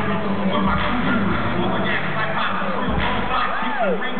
With my crew, over gas like my still on fly, keep the ring.